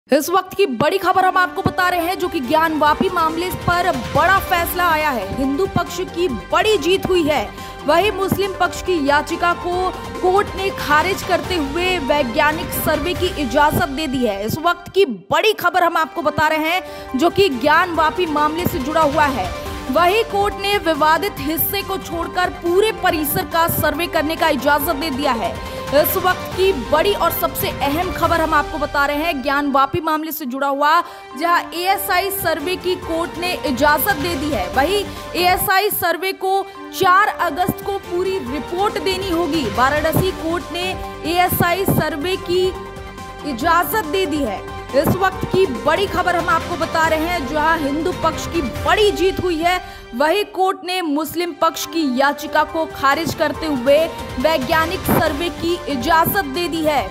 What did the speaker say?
इस वक्त की बड़ी खबर हम आपको बता रहे हैं, जो कि ज्ञानवापी मामले पर बड़ा फैसला आया है। हिंदू पक्ष की बड़ी जीत हुई है। वहीं मुस्लिम पक्ष की याचिका को कोर्ट ने खारिज करते हुए वैज्ञानिक सर्वे की इजाजत दे दी है। इस वक्त की बड़ी खबर हम आपको बता रहे हैं, जो कि ज्ञानवापी मामले से जुड़ा हुआ है। वहीं कोर्ट ने विवादित हिस्से को छोड़कर पूरे परिसर का सर्वे करने का इजाजत दे दिया है। इस वक्त की बड़ी और सबसे अहम खबर हम आपको बता रहे हैं, ज्ञानवापी मामले से जुड़ा हुआ, जहां एएसआई सर्वे की कोर्ट ने इजाजत दे दी है। वहीं एएसआई सर्वे को 4 अगस्त को पूरी रिपोर्ट देनी होगी। वाराणसी कोर्ट ने एएसआई सर्वे की इजाजत दे दी है। इस वक्त की बड़ी खबर हम आपको बता रहे हैं, जहां हिंदू पक्ष की बड़ी जीत हुई है। वहीं कोर्ट ने मुस्लिम पक्ष की याचिका को खारिज करते हुए वैज्ञानिक सर्वे की इजाजत दे दी है।